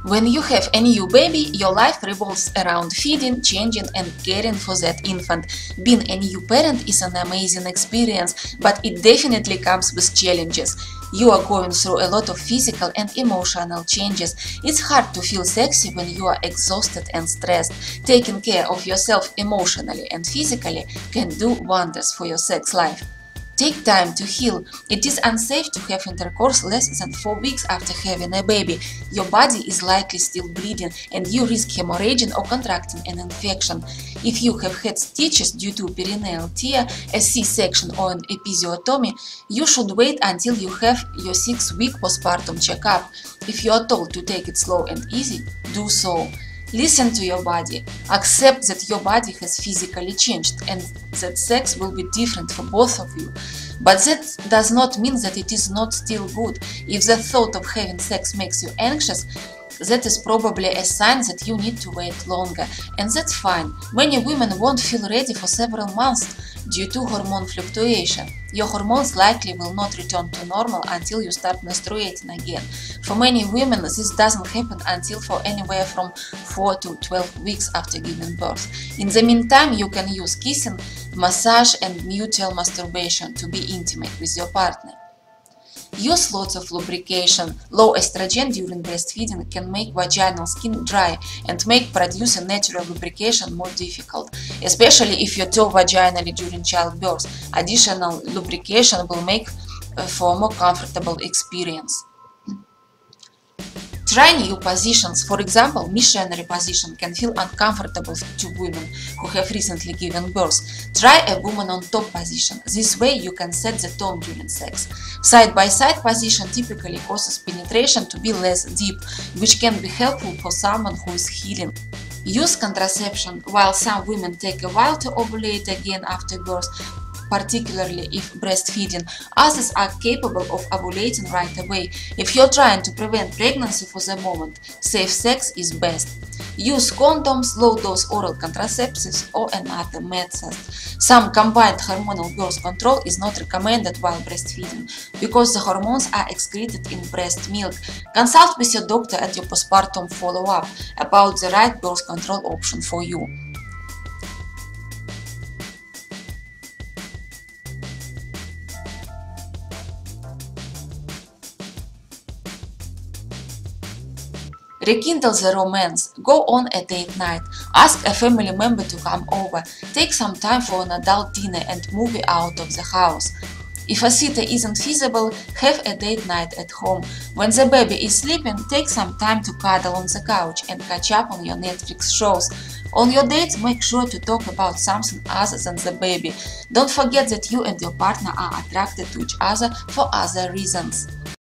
When you have a new baby, your life revolves around feeding, changing and caring for that infant. Being a new parent is an amazing experience, but it definitely comes with challenges. You are going through a lot of physical and emotional changes. It's hard to feel sexy when you are exhausted and stressed. Taking care of yourself emotionally and physically can do wonders for your sex life. Take time to heal. It is unsafe to have intercourse less than 4 weeks after having a baby. Your body is likely still bleeding and you risk hemorrhaging or contracting an infection. If you have had stitches due to perineal tear, a C-section or an episiotomy, you should wait until you have your 6-week postpartum checkup. If you are told to take it slow and easy, do so. Listen to your body. Accept that your body has physically changed and that sex will be different for both of you. But that does not mean that it is not still good. If the thought of having sex makes you anxious, that is probably a sign that you need to wait longer, and that's fine. Many women won't feel ready for several months due to hormone fluctuation. Your hormones likely will not return to normal until you start menstruating again. For many women, this doesn't happen until for anywhere from 4 to 12 weeks after giving birth. In the meantime, you can use kissing, massage and mutual masturbation to be intimate with your partner. Use lots of lubrication. Low estrogen during breastfeeding can make vaginal skin dry and make producing natural lubrication more difficult, especially if you tow vaginally during childbirth. Additional lubrication will make for a more comfortable experience. Try new positions. For example, missionary position can feel uncomfortable to women who have recently given birth. Try a woman on top position. This way you can set the tone during sex. Side-by-side position typically causes penetration to be less deep, which can be helpful for someone who is healing. Use contraception. While some women take a while to ovulate again after birth, particularly if breastfeeding, others are capable of ovulating right away. If you're trying to prevent pregnancy for the moment, safe sex is best. Use condoms, low-dose oral contraceptives or another method. Some combined hormonal birth control is not recommended while breastfeeding because the hormones are excreted in breast milk. Consult with your doctor at your postpartum follow-up about the right birth control option for you. Rekindle the romance. Go on a date night. Ask a family member to come over. Take some time for an adult dinner and movie out of the house. If a sitter isn't feasible, have a date night at home. When the baby is sleeping, take some time to cuddle on the couch and catch up on your Netflix shows. On your dates, make sure to talk about something other than the baby. Don't forget that you and your partner are attracted to each other for other reasons.